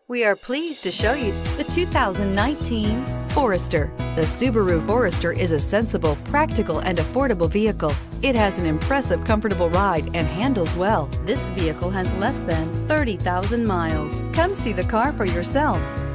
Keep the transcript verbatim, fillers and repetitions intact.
We are pleased to show you the two thousand nineteen Forester. The Subaru Forester is a sensible, practical, and affordable vehicle. It has an impressive, comfortable ride and handles well. This vehicle has less than thirty thousand miles. Come see the car for yourself.